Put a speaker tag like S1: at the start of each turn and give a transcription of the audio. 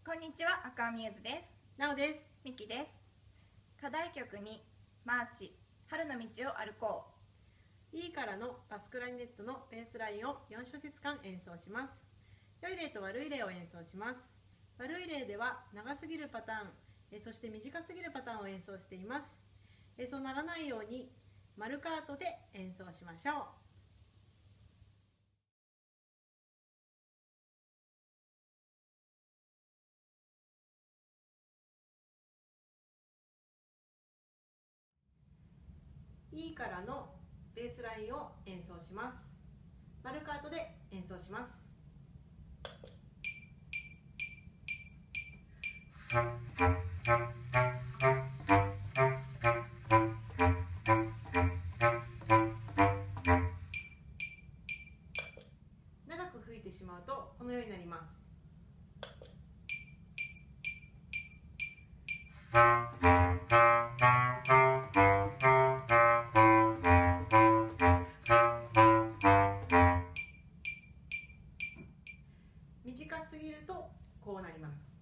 S1: こんにちは、アクアミューズです。
S2: なおです。
S1: ミキです。課題曲にマーチ、春の道を歩こ
S2: いいからのバスクラリネットのベースラインを4小節間演奏します。良い例と悪い例を演奏します。悪い例では長すぎるパターン、そして短すぎるパターンを演奏しています。そうならないようにマルカートで演奏しましょう。いいからのベースラインを演奏します。マルカートで演奏します。長く吹いてしまうとこのようになります。短すぎるとこうなります。